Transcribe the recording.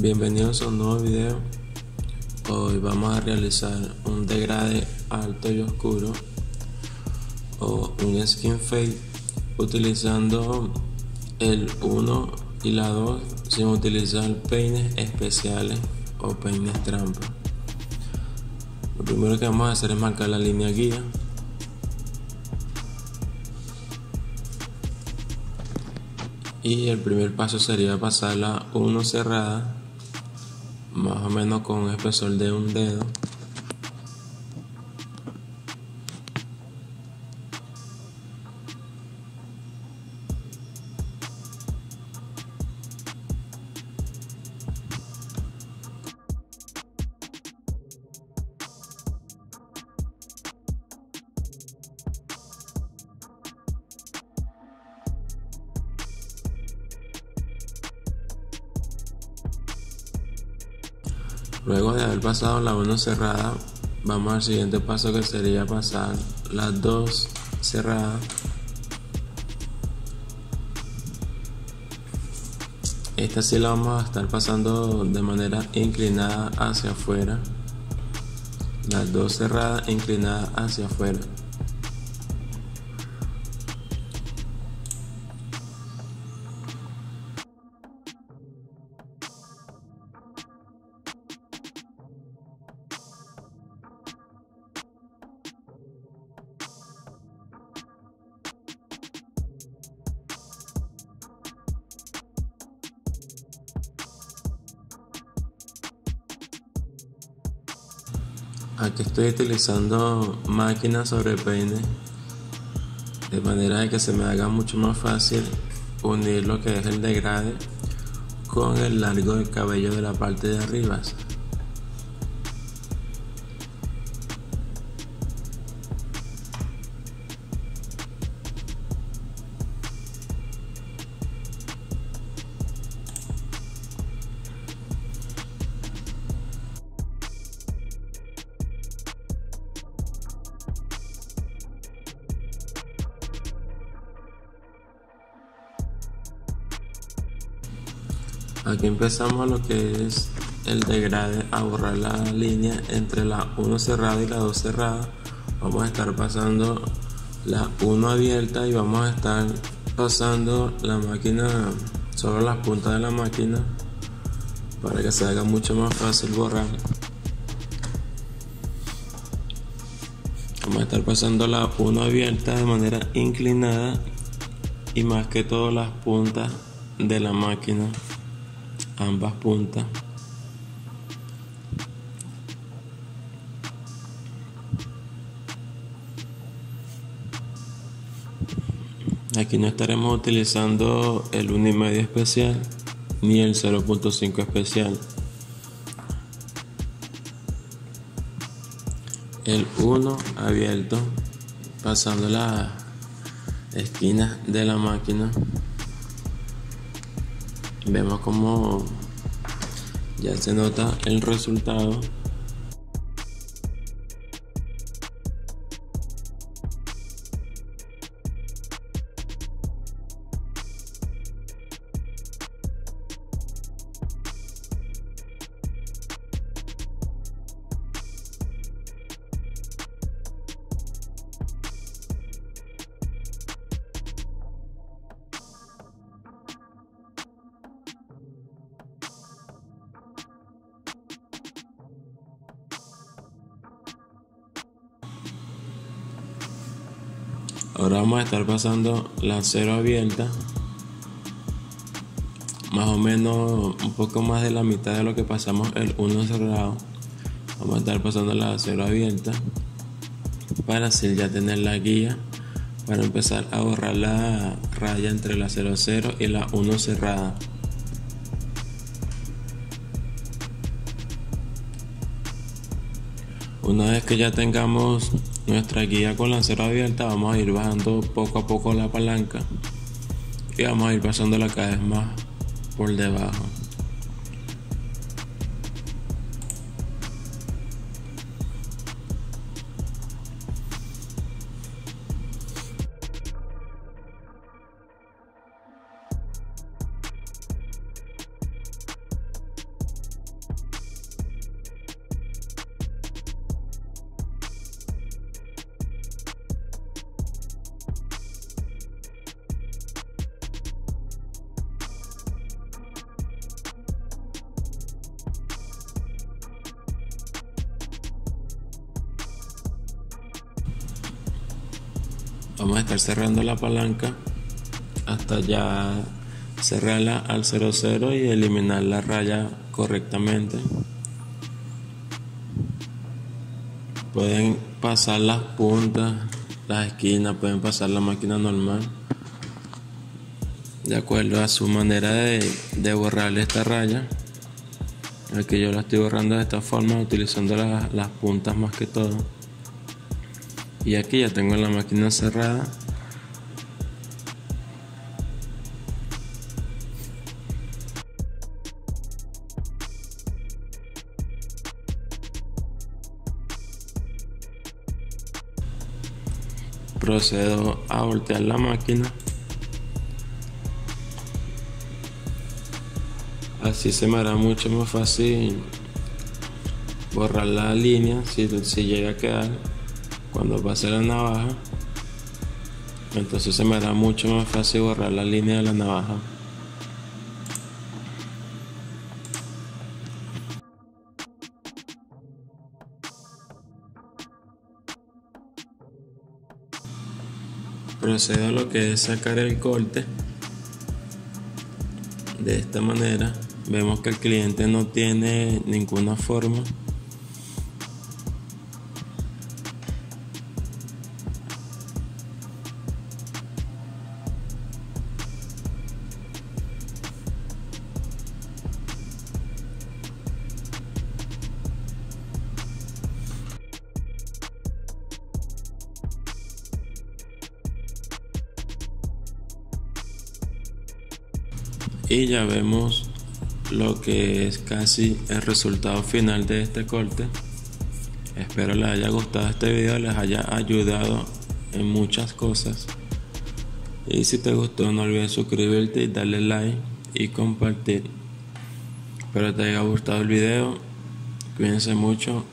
Bienvenidos a un nuevo video. Hoy vamos a realizar un degrade alto y oscuro o un skin fade utilizando el 1 y la 2 sin utilizar peines especiales o peines trampa. Lo primero que vamos a hacer es marcar la línea guía. Y el primer paso sería pasar la 1 cerrada, más o menos con un espesor de un dedo. Luego de haber pasado la 1 cerrada, vamos al siguiente paso, que sería pasar las 2 cerradas. Esta sí la vamos a estar pasando de manera inclinada hacia afuera. Las 2 cerradas inclinadas hacia afuera. Aquí estoy utilizando máquina sobre peine, de manera de que se me haga mucho más fácil unir lo que es el degrade con el largo del cabello de la parte de arriba. Aquí empezamos lo que es el degrade, a borrar la línea entre la 1 cerrada y la 2 cerrada. Vamos a estar pasando la 1 abierta y vamos a estar pasando la máquina sobre las puntas de la máquina para que se haga mucho más fácil borrar. Vamos a estar pasando la 1 abierta de manera inclinada y más que todo las puntas de la máquina, ambas puntas. Aquí no estaremos utilizando el 1,5 especial ni el 0.5 especial. El 1 abierto, pasando las esquinas de la máquina. Vemos como ya se nota el resultado. Ahora vamos a estar pasando la 0 abierta, más o menos un poco más de la mitad de lo que pasamos el 1 cerrado. Vamos a estar pasando la 0 abierta para así ya tener la guía para empezar a borrar la raya entre la 0,0 y la 1 cerrada. Una vez que ya tengamos nuestra guía con la 0 abierta, vamos a ir bajando poco a poco la palanca y vamos a ir pasándola cada vez más por debajo. vamos a estar cerrando la palanca hasta ya cerrarla al 00 y eliminar la raya correctamente. Pueden pasar las puntas, las esquinas, pueden pasar la máquina normal de acuerdo a su manera de borrarle esta raya. Aquí yo la estoy borrando de esta forma, utilizando las puntas más que todo. Y aquí ya tengo la máquina cerrada. Procedo a voltear la máquina. Así se me hará mucho más fácil borrar la línea si llega a quedar cuando pase la navaja. Entonces se me hará mucho más fácil borrar la línea de la navaja. Procedo a lo que es sacar el corte. De esta manera vemos que el cliente no tiene ninguna forma. Y ya vemos lo que es casi el resultado final de este corte. Espero les haya gustado este video, les haya ayudado en muchas cosas. Y si te gustó, no olvides suscribirte y darle like y compartir. Espero te haya gustado el video. Cuídense mucho.